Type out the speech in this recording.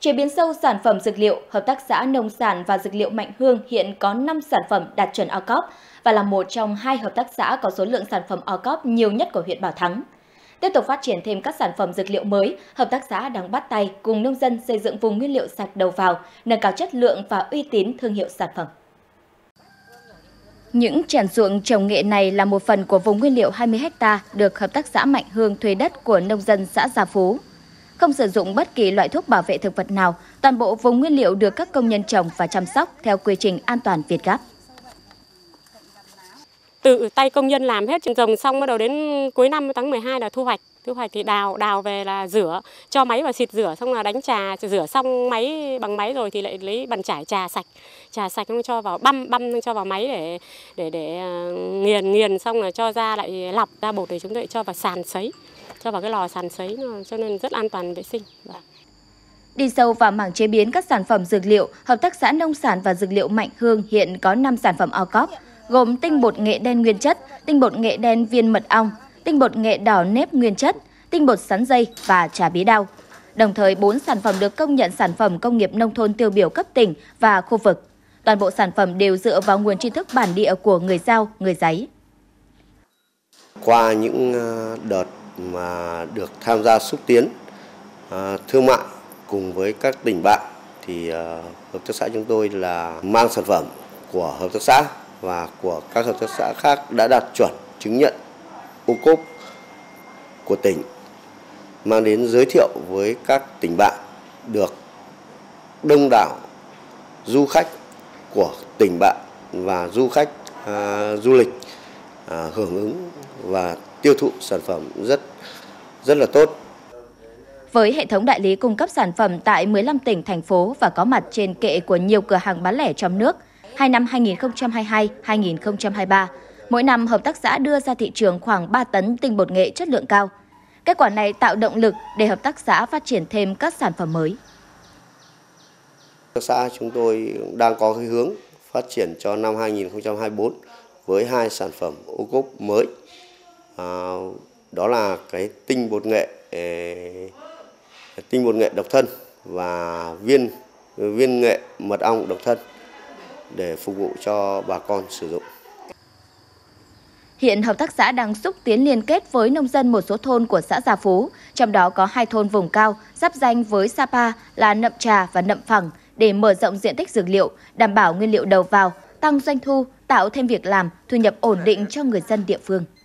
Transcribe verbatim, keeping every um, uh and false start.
Chế biến sâu sản phẩm dược liệu, Hợp tác xã Nông sản và Dược liệu Mạnh Hương hiện có năm sản phẩm đạt chuẩn o cốp và là một trong hai hợp tác xã có số lượng sản phẩm o cốp nhiều nhất của huyện Bảo Thắng. Tiếp tục phát triển thêm các sản phẩm dược liệu mới, hợp tác xã đang bắt tay cùng nông dân xây dựng vùng nguyên liệu sạch đầu vào, nâng cao chất lượng và uy tín thương hiệu sản phẩm. Những tràn ruộng trồng nghệ này là một phần của vùng nguyên liệu hai mươi héc ta được Hợp tác xã Mạnh Hương thuê đất của nông dân xã Gia Phú. Không sử dụng bất kỳ loại thuốc bảo vệ thực vật nào, toàn bộ vùng nguyên liệu được các công nhân trồng và chăm sóc theo quy trình an toàn Việt Gáp. Tự tay công nhân làm hết, trồng xong bắt đầu đến cuối năm tháng mười hai là thu hoạch. Thu hoạch thì đào đào về là rửa, cho máy vào xịt rửa, xong là đánh trà, rửa xong máy bằng máy rồi thì lại lấy bàn chải trà sạch, trà sạch xong cho vào băm băm cho vào máy để để để nghiền nghiền xong là cho ra lại lọc ra bột để chúng tôi cho vào sàn sấy, cho vào cái lò sàn sấy, cho nên rất an toàn vệ sinh. Đi sâu vào mảng chế biến các sản phẩm dược liệu, Hợp tác xã Nông sản và Dược liệu Mạnh Hương hiện có năm sản phẩm o cốp, gồm tinh bột nghệ đen nguyên chất, tinh bột nghệ đen viên mật ong, tinh bột nghệ đỏ nếp nguyên chất, tinh bột sắn dây và trà bí đao. Đồng thời, bốn sản phẩm được công nhận sản phẩm công nghiệp nông thôn tiêu biểu cấp tỉnh và khu vực. Toàn bộ sản phẩm đều dựa vào nguồn tri thức bản địa của người Dao, người Giấy. Qua những đợt mà được tham gia xúc tiến thương mại cùng với các tỉnh bạn thì hợp tác xã chúng tôi là mang sản phẩm của hợp tác xã và của các hợp tác xã khác đã đạt chuẩn chứng nhận ô cốp của tỉnh, mang đến giới thiệu với các tỉnh bạn, được đông đảo du khách của tỉnh bạn và du khách à, du lịch à, hưởng ứng và tiêu thụ sản phẩm rất rất là tốt. Với hệ thống đại lý cung cấp sản phẩm tại mười lăm tỉnh, thành phố và có mặt trên kệ của nhiều cửa hàng bán lẻ trong nước, hai năm hai nghìn không trăm hai mươi hai đến hai nghìn không trăm hai mươi ba, mỗi năm hợp tác xã đưa ra thị trường khoảng ba tấn tinh bột nghệ chất lượng cao. Kết quả này tạo động lực để hợp tác xã phát triển thêm các sản phẩm mới. Hợp tác xã chúng tôi đang có cái hướng phát triển cho năm hai nghìn không trăm hai mươi tư với hai sản phẩm ô cốp mới. À, đó là cái tinh bột nghệ tinh bột nghệ độc thân và viên viên nghệ mật ong độc thân để phục vụ cho bà con sử dụng. Hiện hợp tác xã đang xúc tiến liên kết với nông dân một số thôn của xã Gia Phú, trong đó có hai thôn vùng cao giáp ranh với Sapa là Nậm Trà và Nậm Phẳng để mở rộng diện tích dược liệu, đảm bảo nguyên liệu đầu vào, tăng doanh thu, tạo thêm việc làm, thu nhập ổn định cho người dân địa phương.